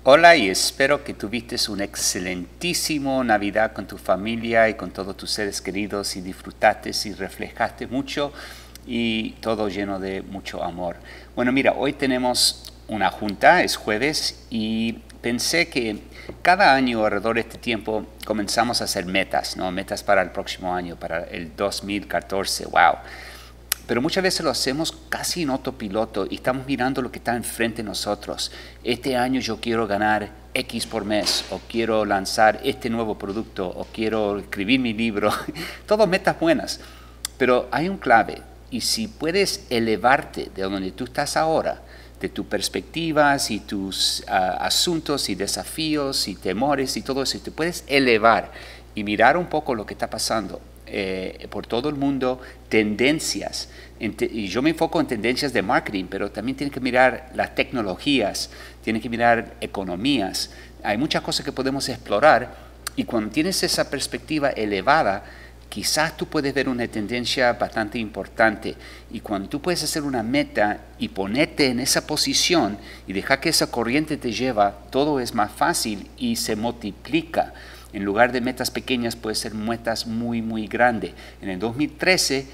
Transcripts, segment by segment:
Hola y espero que tuviste un excelentísimo Navidad con tu familia y con todos tus seres queridos y disfrutaste y reflejaste mucho y todo lleno de mucho amor. Bueno, mira, hoy tenemos una junta, es jueves y pensé que cada año alrededor de este tiempo comenzamos a hacer metas, ¿no? Metas para el próximo año, para el 2014, wow. Pero muchas veces lo hacemos casi en autopiloto y estamos mirando lo que está enfrente de nosotros. Este año yo quiero ganar X por mes, o quiero lanzar este nuevo producto, o quiero escribir mi libro. Todas metas buenas, pero hay un clave. Y si puedes elevarte de donde tú estás ahora, de tus perspectivas y tus asuntos y desafíos y temores y todo eso, y te puedes elevar y mirar un poco lo que está pasando por todo el mundo, tendencias, y yo me enfoco en tendencias de marketing, pero también tienes que mirar las tecnologías, tienes que mirar economías, hay muchas cosas que podemos explorar, y cuando tienes esa perspectiva elevada, quizás tú puedes ver una tendencia bastante importante, y cuando tú puedes hacer una meta y ponerte en esa posición y dejar que esa corriente te lleva, todo es más fácil y se multiplica. En lugar de metas pequeñas, puede ser metas muy, muy grandes. En el 2013,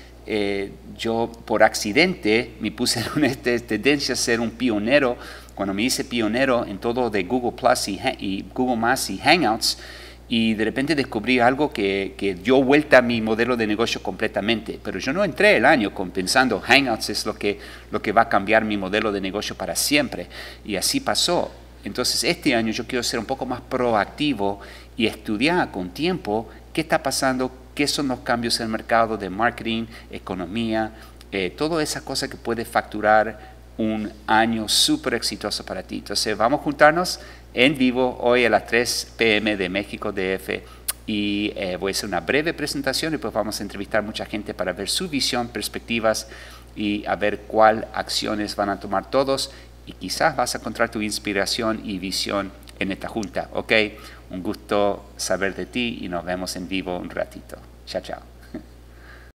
yo por accidente me puse en una tendencia a ser un pionero. Cuando me hice pionero en todo de Google Plus y Google Más y Hangouts, y de repente descubrí algo que dio vuelta a mi modelo de negocio completamente. Pero yo no entré el año pensando Hangouts es lo que va a cambiar mi modelo de negocio para siempre. Y así pasó. Entonces este año yo quiero ser un poco más proactivo y estudiar con tiempo qué está pasando, qué son los cambios en el mercado de marketing, economía, toda esa cosa que puede facturar un año súper exitoso para ti. Entonces vamos a juntarnos en vivo hoy a las 3 p.m. de México DF y voy a hacer una breve presentación y pues vamos a entrevistar a mucha gente para ver su visión, perspectivas y a ver cuál acciones van a tomar todos. Y quizás vas a encontrar tu inspiración y visión en esta junta, ¿ok? Un gusto saber de ti y nos vemos en vivo un ratito. Chao, chao.